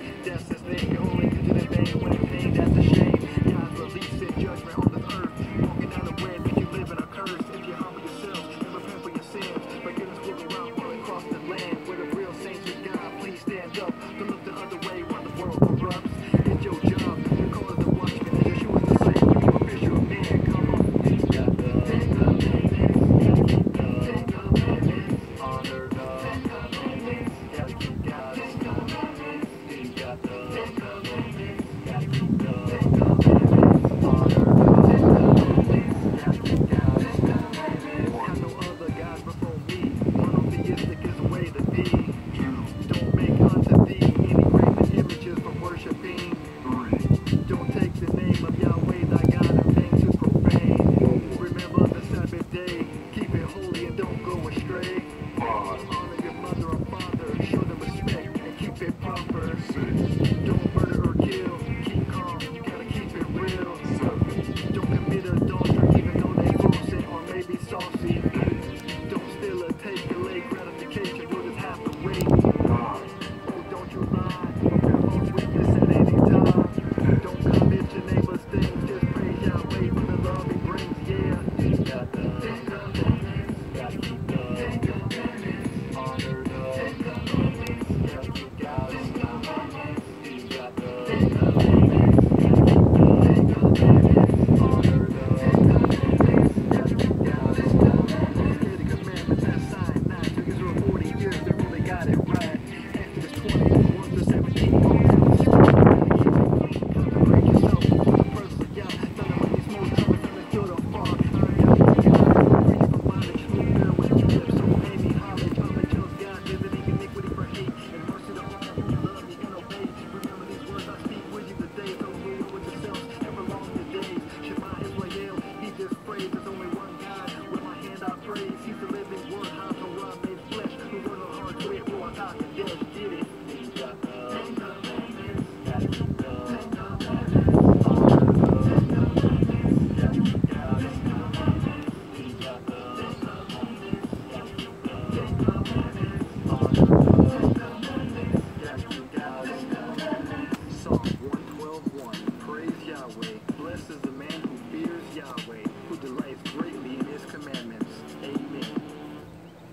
That's his name. Only to the vain when it pain, that's a shame. God's release and judgment on this earth. Walking down the way, make you live in a curse. If you humble yourself and repent for your sins, forgiveness will go out all across the land. Where the real saints of God, please stand up. Don't look the other way while the world corrupts. It's your job. You call us the watchman. And Yeshua is the slave. You a fisher man. Come on. Honor the gotta keep God's commandments. You got the commandments. Gotta keep the commandments. Honor the gotta keep God's commandments. Got no other gods before me. Monotheistic is the way to be. Don't make unto thee any graven images for worshiping. Don't take the name of Yahweh thy God in vain to profane. Remember the Sabbath day. Keep it holy and don't go astray. Honor your mother or father, show them respect and keep it proper. Don't murder or kill, keep calm, you gotta keep it real. Don't commit adultery even though they flossing or maybe saucy. Don't steal or take delayed gratification, you'll just have to wait. Oh, don't you lie, bear false witness at any time. Don't commit your neighbor's things, just praise Yahweh for the love he brings, yeah. You got the commandments, gotta keep the commandments. Honor the commandments, gotta keep God's commandments. You got the commandments, gotta keep the commandments. Honor the commandments, gotta keep God's commandments. Hear the commandments at Sinai. Took Israel 40 years to really got it right. Exodus 21 to 17. Break yourself before the presence of Yah. Thunder when these smoke coming from the Jordan far. I got to get out of the from bondage. Smooth girl with your lips, so pay me homage. Homage of God, visiting iniquity for hate. And mercy to all who love me and obey. Remember these words I speak with you today. Don't rule with yourselves and prolong the days. Shema Israel, he just prays. There's only one God. With my hand I praise. He's the living word. How Torah made flesh. Who wrote the hard way. Ruach HaKodesh did it. He got the commandments. Gotta keep the commandments. Honor the commandments. Gotta keep God's commandments. He got the commandments. Gotta keep the commandments. Honor the commandments. Gotta keep God's commandments. Psalm 1.